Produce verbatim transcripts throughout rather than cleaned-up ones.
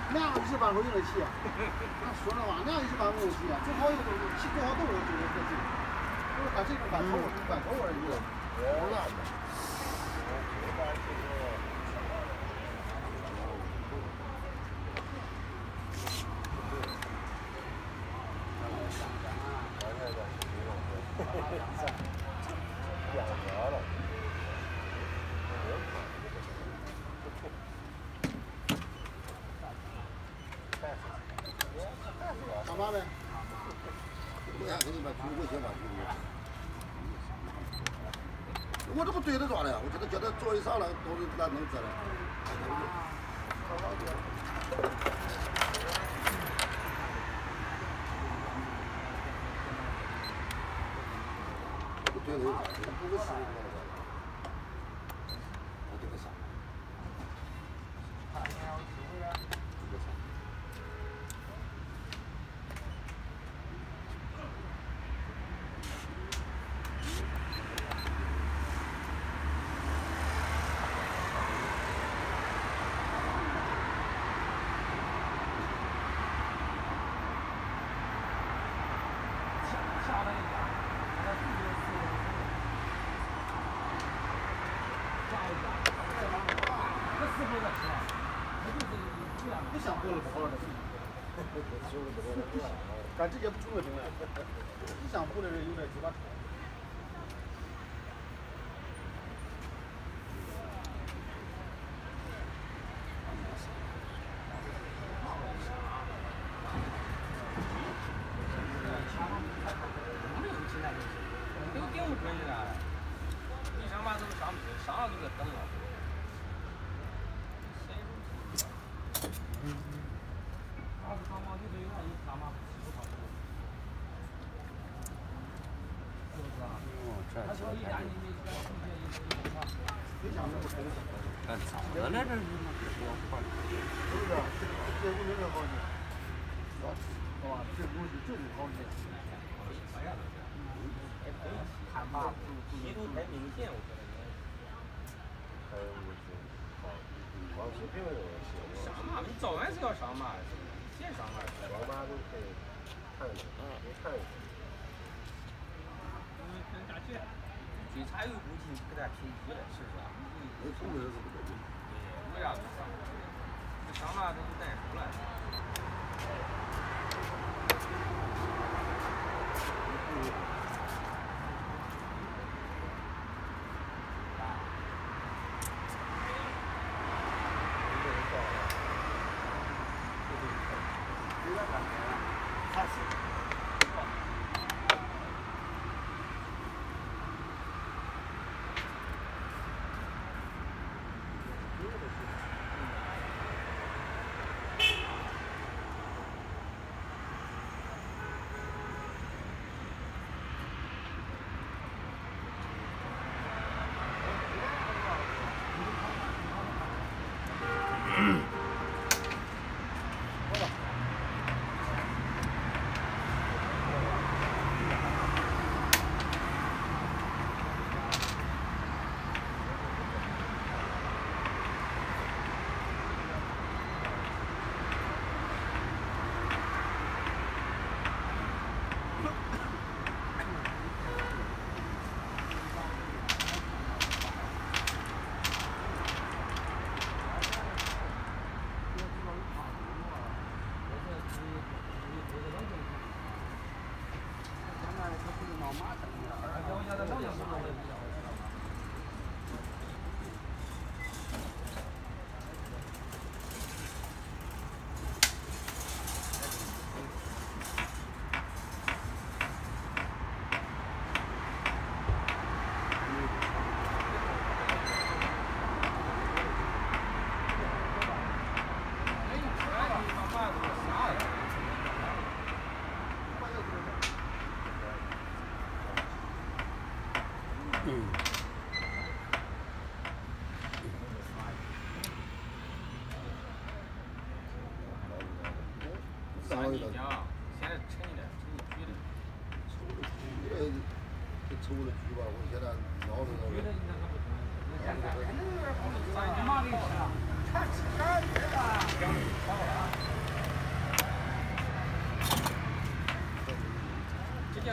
两个一时半会儿用得起，俺说那话，两个一时半会儿用得起，做好以后起做好都是就得起。我说看这个干口味，干口味而已。我那个。干嘛呗？我想给你把猪，我先把猪。我这不对着抓的呀！我觉得叫他做一上来，都是咱能做的。不对头，不会死。我这个啥？不想喝了不好的，干直接不出了中了，不想喝的人有点鸡巴臭。 都顶不准了，一上班都上不去，上了都在等了。二十双毛就这有点一上班不跑步，是不是啊？他说一家你你干出去一一一块，没想那么多。干早了呢，这是嘛？多块。是不是？这五六好些，是吧？这五这五好些。看吧，吸毒太明显，我觉得。还有就是，黄视频那个上嘛，你早晚是要上嘛，先上嘛，老板都可以看一下，没看一下。嗯，看大学，最差有一步进给他评级了，是不是啊？没评级是不对。对，为啥不上？上嘛，他就难受了。三斤酱，现在沉的，沉的举的。抽的，这抽的举吧，我现在脑子都。举的你那个不成，那现在肯定有点好。三斤嘛的是啊，看吃点儿鱼吧。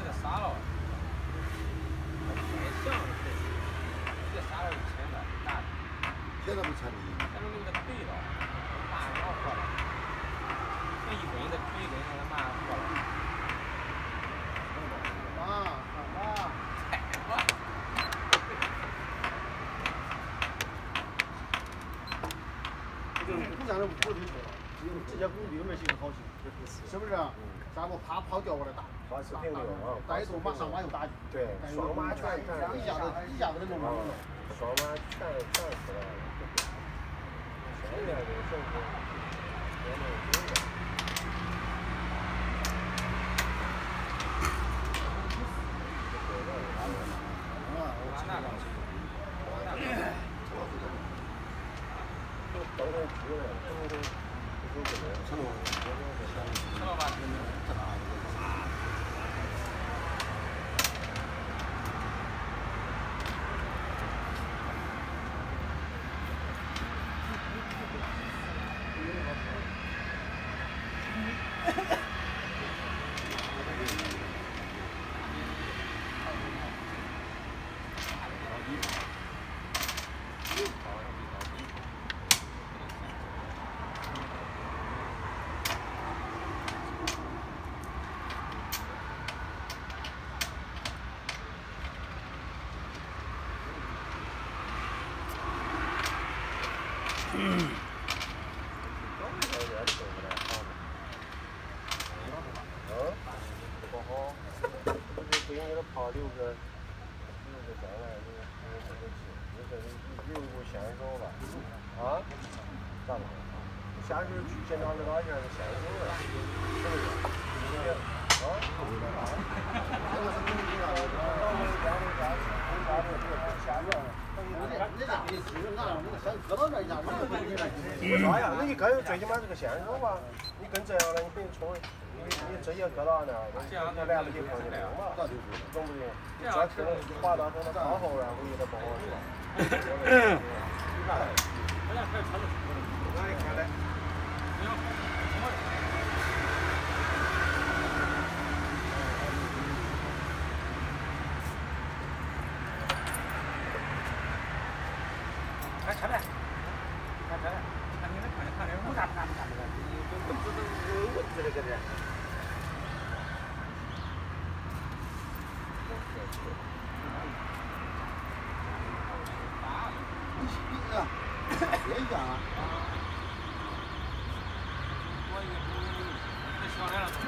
给它撒了，太像了，别撒了就切了，大。 现在不切了。 咱们给它对了，马上要活了，这一根再推一根，它马上活了。 啊啊！ 太活了。 就是不咱这屋头去了，直接工兵们心里高兴，是不是？咱们啪跑调过来打，打一走马上马又打去， 对，双马全一下子一下子就弄完了。 双马全全出来了。现在这个政府也能有的。都是猪的，都是都是这个。 吃了吧？ 跑六个，六个上来，你你这个你这有有先手吧？啊？咋了？下手去检查那哪件是先手了，是不是？啊？为啥呀？那你该最起码是个先手吧？你跟这样了，你等于冲。你你直接搁到那儿，那来不及碰就没有嘛，懂不懂？这车滑到从那靠后，然后有点不好使。你看，我俩开车子，哪里开的？ 开车来，开车来，看你们看着看着，我咋不干不干这个？你这这这这问题了，这是。 别讲了。 我也不，这小来了。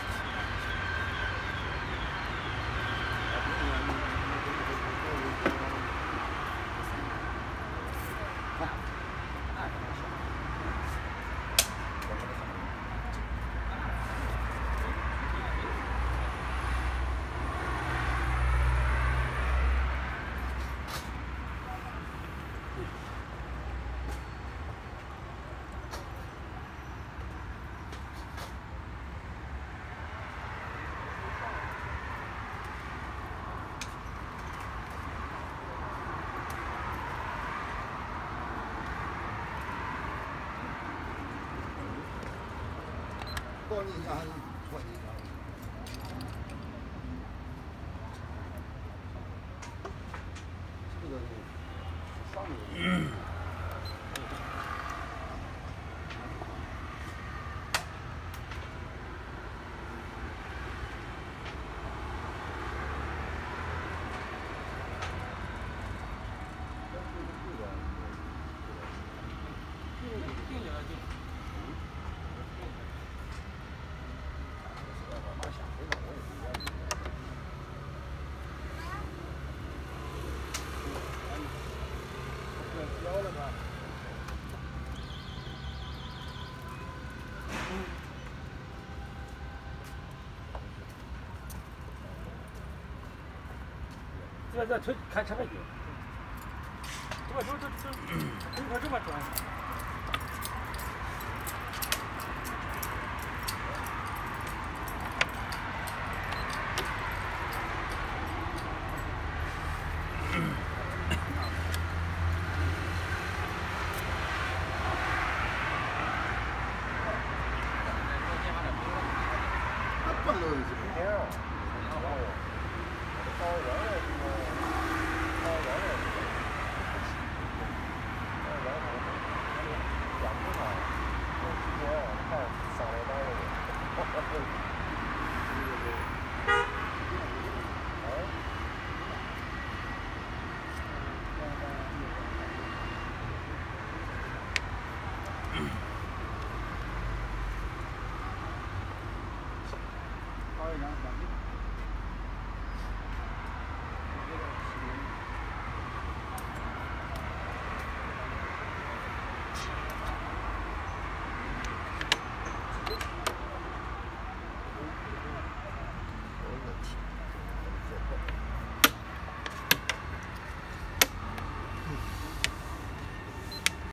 过你一下还是过你一下？这个上面。这这车开车来去，这么走这这，这么这么转。